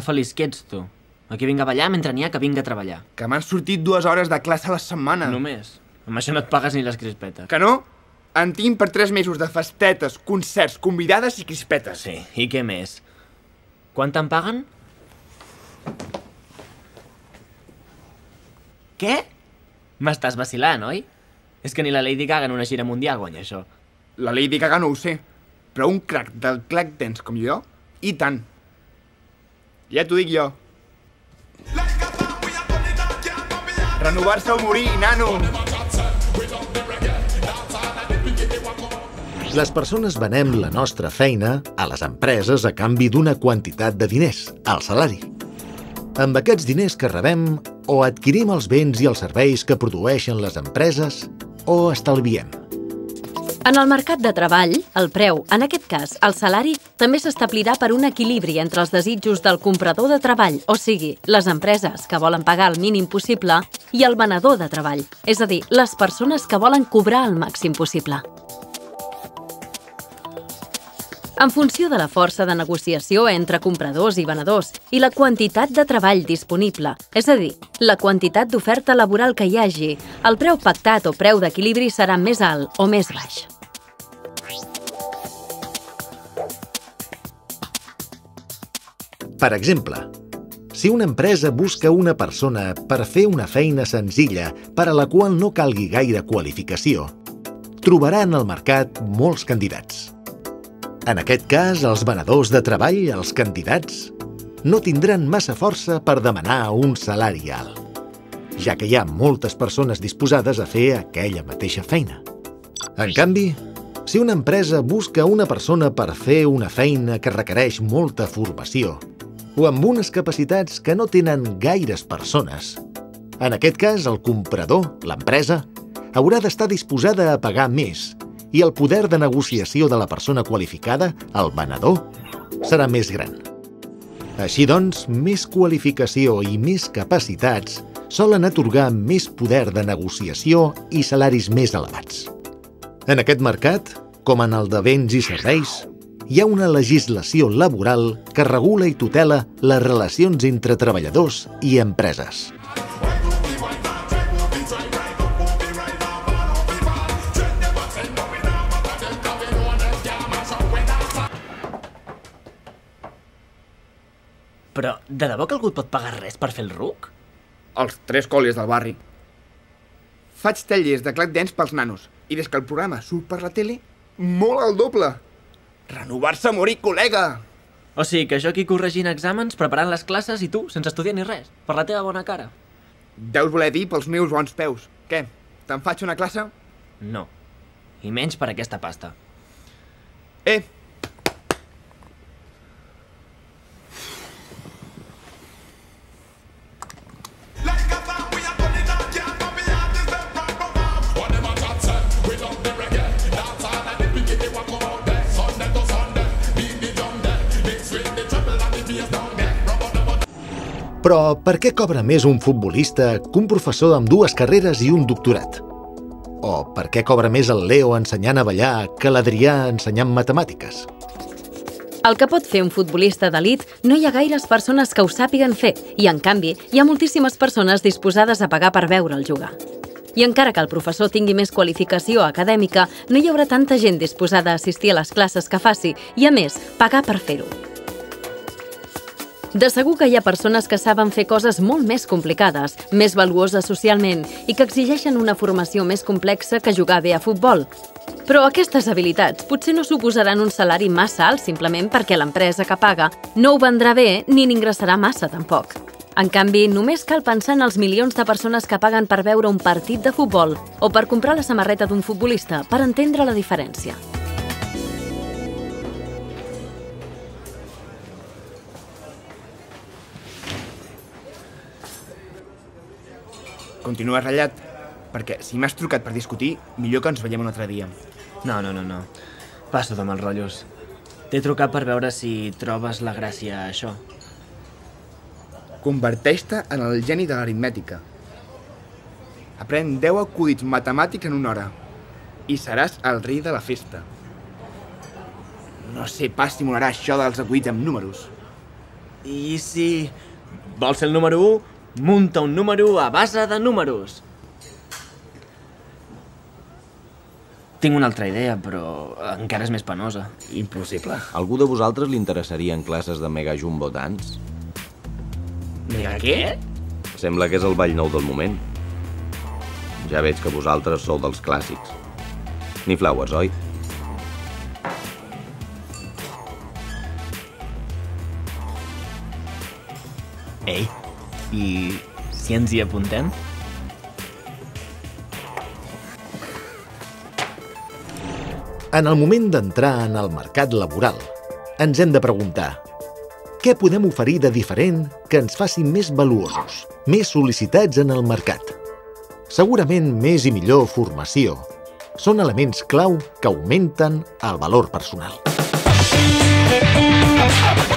feliç que ets, tu. Aquí vinc a ballar mentre n'hi ha que vinc a treballar. Que m'han sortit 2 hores de classe a la setmana. Només. Amb això no et pagues ni les crispetes. Que no? En tinc per 3 mesos de festetes, concerts, convidades i crispetes. Sí, i què més? Quant te'n paguen? Què? M'estàs vacilant, oi? És que ni la Lady Gaga en una gira mundial guanya això. La Lady Gaga no ho sé, però un crack del clack dance com jo, i tant. Ja t'ho dic jo. Renovar-se o morir, nano! Les persones venem la nostra feina a les empreses a canvi d'una quantitat de diners, el salari. Amb aquests diners que rebem, o adquirim els béns i els serveis que produeixen les empreses, o estalviem. En el mercat de treball, el preu, en aquest cas, el salari, també s'establirà per un equilibri entre els desitjos del comprador de treball, o sigui, les empreses que volen pagar el mínim possible, i el venedor de treball, és a dir, les persones que volen cobrar el màxim possible. En funció de la força de negociació entre compradors i venedors i la quantitat de treball disponible, és a dir, la quantitat d'oferta laboral que hi hagi, el preu pactat o preu d'equilibri serà més alt o més baix. Per exemple, si una empresa busca una persona per fer una feina senzilla per a la qual no calgui gaire qualificació, trobarà en el mercat molts candidats. En aquest cas, els venedors de treball, els candidats, no tindran massa força per demanar un salari alt, ja que hi ha moltes persones disposades a fer aquella mateixa feina. En canvi, si una empresa busca una persona per fer una feina que requereix molta formació o amb unes capacitats que no tenen gaires persones, en aquest cas, el comprador, l'empresa, haurà d'estar disposada a pagar més i el poder de negociació de la persona qualificada, el venedor, serà més gran. Així doncs, més qualificació i més capacitats solen atorgar més poder de negociació i salaris més elevats. En aquest mercat, com en el de béns i serveis, hi ha una legislació laboral que regula i tutela les relacions entre treballadors i empreses. Però de debò que algú et pot pagar res per fer el ruc? Els 3 col·les del barri. Faig tallers de clack dance pels nanos, i des que el programa surt per la tele, molt al doble. Renovar-se a morir, col·lega! O sigui que jo aquí corregint exàmens, preparant les classes i tu, sense estudiar ni res, per la teva bona cara. Deus voler dir pels meus bons peus. Què, te'n faig una classe? No. I menys per aquesta pasta. Però per què cobra més un futbolista que un professor amb 2 carreres i un doctorat? O per què cobra més el Leo ensenyant a ballar que l'Adrià ensenyant matemàtiques? El que pot fer un futbolista d'elit no hi ha gaires persones que ho sàpiguen fer i, en canvi, hi ha moltíssimes persones disposades a pagar per veure'l jugar. I encara que el professor tingui més qualificació acadèmica, no hi haurà tanta gent disposada a assistir a les classes que faci i, a més, pagar per fer-ho. De segur que hi ha persones que saben fer coses molt més complicades, més valuoses socialment i que exigeixen una formació més complexa que jugar bé a futbol. Però aquestes habilitats potser no suposaran un salari massa alt simplement perquè l'empresa que paga no ho vendrà bé ni n'ingressarà massa tampoc. En canvi, només cal pensar en els milions de persones que paguen per veure un partit de futbol o per comprar la samarreta d'un futbolista per entendre la diferència. Continua ratllat, perquè si m'has trucat per discutir, millor que ens veiem un altre dia. No. Passo de mals rotllos. T'he trucat per veure si trobes la gràcia a això. Converteix-te en el geni de l'aritmètica. Aprèn 10 acudits matemàtics en 1 hora i seràs el rei de la festa. No sé pas si m'onarà això dels acudits amb números. I si vols ser el número 1, munta un número a base de números. Tinc una altra idea, però encara és més penosa. Impossible. Algú de vosaltres li interessaria en classes de Mega Jumbo Dance? Mega què? Sembla que és el ball nou del moment. Ja veig que vosaltres sou dels clàssics. Ni flaues, oi? Ei, i si ens hi apuntem? En el moment d'entrar en el mercat laboral, ens hem de preguntar: què podem oferir de diferent que ens faci més valuosos, més sol·licitats en el mercat? Segurament més i millor formació són elements clau que augmenten el valor personal.